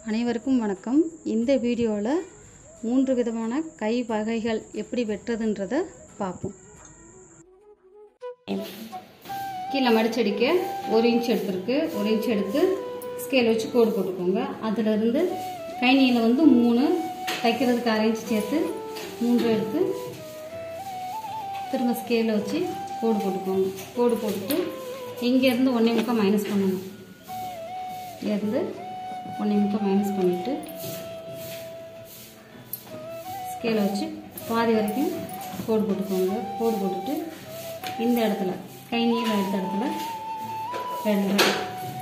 அனைவருக்கும் வணக்கம். இந்த வீடியோவில் 3 விதமான கை வகைகள் எப்படி வெட்டுறதுன்றதை பார்ப்போம். கீழே மடிச்சடிக்க 1 இன்ச் எடுத்துருக்கு. 1 இன்ச் எடுத்து ஸ்கேல் வச்சு கோடு போட்டுக்கோங்க. அதிலிருந்து கை நீளம் வந்து 3, தைக்கிறதுக்கு 1/2 இன்ச் சேர்த்து 3 எடுத்து திரும்ப ஸ்கேலில் வச்சு கோடு போட்டுக்கோங்க. கோடு போட்டுட்டு இங்கேருந்து 1.25 மைனஸ் பண்ணணும். இங்கேருந்து 1.25 மைனஸ் பண்ணிவிட்டு ஸ்கேலை வச்சு பாதி வரைக்கும் கோடு போட்டுக்கோங்க. கோடு போட்டுட்டு இந்த இடத்துல கை நீளம் எடுத்த இடத்துல 2,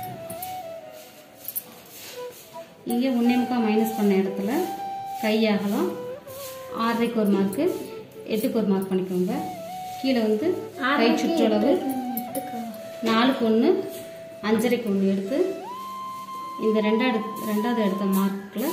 இங்கே 1.25 மைனஸ் பண்ண இடத்துல கை அகலம் 6.5க்கு ஒரு மார்க்கு, 8க்கு ஒரு மார்க் பண்ணிக்கோங்க. கீழே வந்து கை சுற்றளவு 4க்கு 1, 5.5க்கு 1 எடுத்து இந்த ரெண்டாவது எடுத்த மார்க்கில்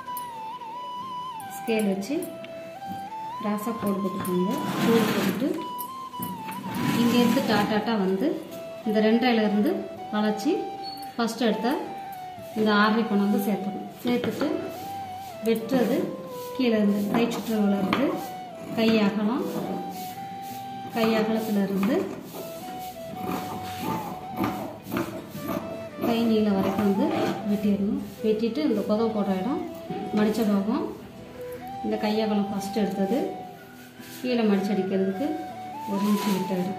ஸ்கேல் வச்சு கிராஸாக கோடு போட்டுக்கோங்க. கோடு போட்டுட்டு இங்கேருந்து டாட்டாட்டாக வந்து இந்த 2லேருந்து வளைச்சி ஃபஸ்ட்டு எடுத்த இந்த 6 கொண்டு வந்து சேர்த்துக்கணும். சேர்த்துட்டு வெட்டுறது கீழே இருந்து கை சுற்றளவுலேருந்து கை அகலத்திலிருந்து கை நீளம் வரைக்கும் வந்து வெட்டிடணும். வெட்டிட்டு இந்த கொதவை போடுற இடம் மடித்த பாகம் இந்த கையகலம் ஃபஸ்ட்டு எடுத்தது கீழே மடிச்சடிக்கிறதுக்கு 1 இன்ச் விட்டாடு.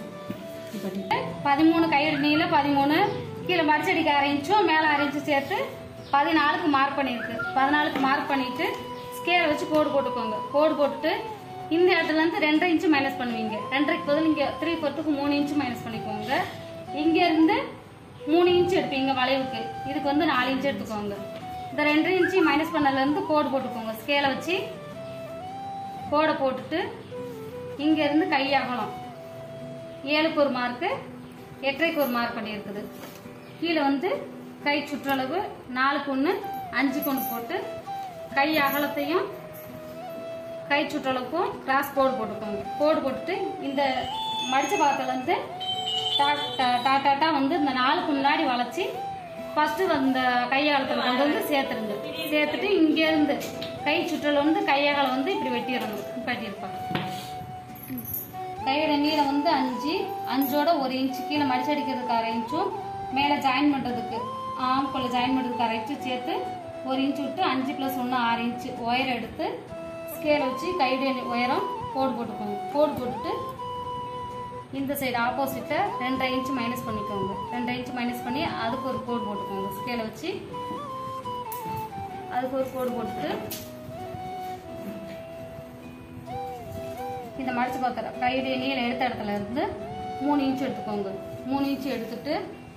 13 கையோட நீளம் 13, கீழே மடிச்சடிக்க 1/2 இன்ச்சும் மேலே 1/2 இன்ச்சு சேர்த்து 14க்கு மார்க் பண்ணியிருக்கு. 14க்கு மார்க் பண்ணிவிட்டு ஸ்கேலை வச்சு கோடு போட்டுக்கோங்க. கோடு போட்டுட்டு இந்த இடத்துலேருந்து 2.5 இன்ச்சு மைனஸ் பண்ணுவீங்க. 2.5க்கு பதில் இங்கே 3/4க்கு 3 இன்ச்சு மைனஸ் பண்ணிக்கோங்க. இங்கேருந்து 3 இன்ச்சு எடுப்பீங்க வளைவுக்கு. இதுக்கு வந்து 4 இன்ச்சு எடுத்துக்கோங்க. இந்த 2.5 இன்ச்சு மைனஸ் பண்ணதுலேருந்து கோடு போட்டுக்கோங்க. ஸ்கேலை வச்சு கோடை போட்டுட்டு இங்கேருந்து கை அகலம் 7க்கு ஒரு மார்க்கு, 8.5க்கு ஒரு மார்க் பண்ணியிருக்குது. கீழே வந்து கை சுற்றளவு 4க்கு 1, 5க்கு 1 போட்டு கை அகலத்தையும் கை சுற்றளவுக்கும் கிராஸ் கோடு போட்டுக்கோங்க. கோடு போட்டுட்டு இந்த மடித்த பாகத்துலேருந்து டாட்டா வந்து இந்த 4க்கு முன்னாடி வளைச்சி ஃபஸ்ட்டு அந்த கையகலத்தில் கொண்டு வந்து சேர்த்துருங்க. சேர்த்துட்டு இங்கேருந்து கை சுற்றளவு வந்து கையகலம் வந்து இப்படி வெட்டிடணும். வெட்டியிருப்பாங்க. கையோட நீளம் வந்து 5, 5ஓட 1 இன்ச்சு கீழே மடிச்சடிக்கிறதுக்கு 1/2 இன்ச்சும் மேலே ஜாயின் பண்ணுறதுக்கு ஆம்குள்ளே ஜாயின் பண்ணுறதுக்கு 1/2 இன்ச்சு சேர்த்து 1 இன்ச்சு விட்டு 5 + 1 6 இன்ச்சு ஒயர் எடுத்து ஸ்கேலை வச்சு கையுடைய உயரம் கோடு போட்டுக்கோங்க. கோடு போட்டுட்டு இந்த சைடு ஆப்போசிட்டை 2.5 இன்ச்சு மைனஸ் பண்ணிக்கோங்க. 2.5 இன்ச்சு மைனஸ் பண்ணி அதுக்கு ஒரு கோடு போட்டுக்கோங்க. ஸ்கேலை வச்சு அதுக்கு ஒரு கோடு போட்டுட்டு இந்த மடிச்சு பார்த்துற கையுடைய நீளம் எடுத்த இடத்துல இருந்து 3 இன்ச்சு எடுத்துக்கோங்க. 3 இன்ச்சு எடுத்துட்டு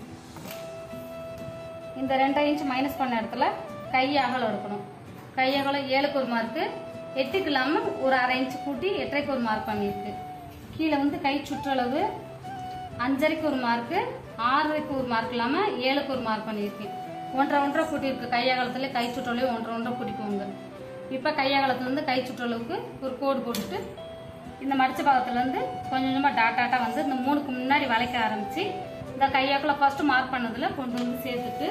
இந்த 2.5 இன்ச்சு மைனஸ் பண்ண இடத்துல கை அகலம் எடுக்கணும். கை அகலம் 7க்கு ஒரு மார்க்கு, 8க்கு இல்லாமல் ஒரு 1/2 இன்ச்சு கூட்டி 8.5க்கு ஒரு மார்க் பண்ணியிருக்கு. கீழே வந்து கை சுற்றளவு 5.5க்கு ஒரு மார்க்கு, 6.5க்கு ஒரு மார்க் இல்லாமல் 7க்கு ஒரு மார்க் பண்ணியிருக்கு. 1.5 கூட்டியிருக்கு. கை அகலத்துல கை சுற்றளவு 1.5 கூட்டிக்கோங்க. இப்போ கை அகலத்துலேருந்து கை சுற்றளவுக்கு ஒரு கோடு போட்டுட்டு இந்த மடிச்ச பாகத்துலேருந்து கொஞ்சம் கொஞ்சமாக டாட்டாட்டாக வந்து இந்த 3க்கு முன்னாடி வளைக்க ஆரம்பித்து இந்த கையகலம் ஃபஸ்ட்டு மார்க் பண்ணதில் கொண்டு வந்து சேர்த்துட்டு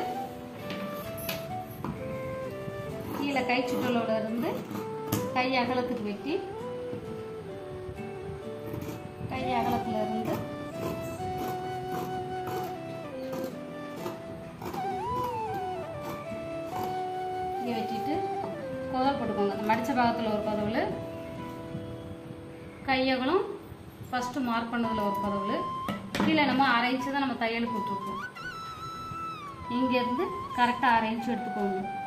கீழே கை சுற்றளவுல இருந்து கை அகலத்துக்கு வெட்டி கை அகலத்துல இருந்து இங்கே வெட்டிட்டு கொதல் போட்டுக்கோங்க. அந்த மடித்த பாகத்தில் ஒரு கொதவல், கையகலம் ஃபஸ்ட்டு மார்க் பண்ணதில் ஒரு கொதவல், கீழே நம்ம 1/2 இன்ச்சு தான் நம்ம தையலுக்கு விட்டுருக்கோம். இங்கேருந்து கரெக்டாக 1/2 இன்ச்சு எடுத்துக்கோங்க.